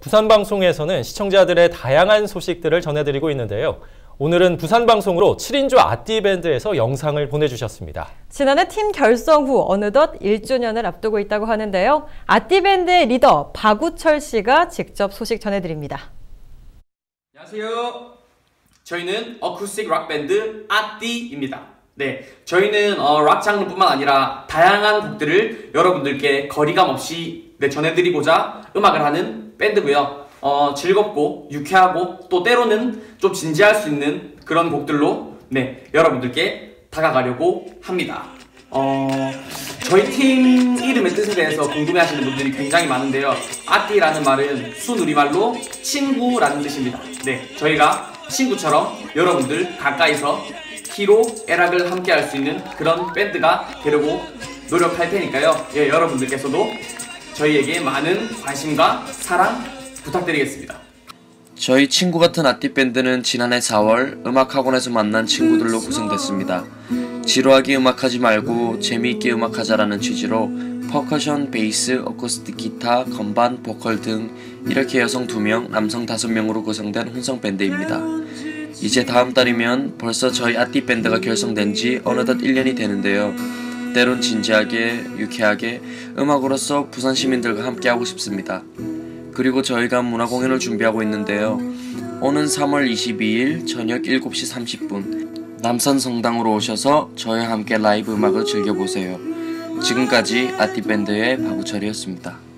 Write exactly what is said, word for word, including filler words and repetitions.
부산방송에서는 시청자들의 다양한 소식들을 전해드리고 있는데요. 오늘은 부산방송으로 칠인조 아띠밴드에서 영상을 보내주셨습니다. 지난해 팀 결성 후 어느덧 일 주년을 앞두고 있다고 하는데요. 아띠밴드의 리더 박우철 씨가 직접 소식 전해드립니다. 안녕하세요. 저희는 어쿠스틱 락밴드 아띠입니다. 네, 저희는 어, 락 장르뿐만 아니라 다양한 곡들을 여러분들께 거리감 없이 네, 전해드리고자 음악을 하는 밴드고요. 어, 즐겁고 유쾌하고 또 때로는 좀 진지할 수 있는 그런 곡들로 네, 여러분들께 다가가려고 합니다. 어, 저희 팀 이름의 뜻에 대해서 궁금해하시는 분들이 굉장히 많은데요. 아띠라는 말은 순우리말로 친구라는 뜻입니다. 네, 저희가 친구처럼 여러분들 가까이서 키로 애락을 함께 할 수 있는 그런 밴드가 되려고 노력할 테니까요. 예, 여러분들께서도 저희에게 많은 관심과 사랑 부탁드리겠습니다. 저희 친구 같은 아띠밴드는 지난해 사월 음악학원에서 만난 친구들로 구성됐습니다. 지루하게 음악하지 말고 재미있게 음악하자라는 취지로 퍼커션, 베이스, 어쿠스틱 기타, 건반, 보컬 등 이렇게 여성 두 명, 남성 다섯 명으로 구성된 혼성밴드입니다. 이제 다음 달이면 벌써 저희 아띠밴드가 결성된 지 어느덧 일 년이 되는데요. 때론 진지하게, 유쾌하게 음악으로서 부산 시민들과 함께하고 싶습니다. 그리고 저희가 문화공연을 준비하고 있는데요. 오는 삼월 이십이일 저녁 일곱 시 삼십 분 남산성당으로 오셔서 저희와 함께 라이브 음악을 즐겨보세요. 지금까지 아띠밴드의 박우철이었습니다.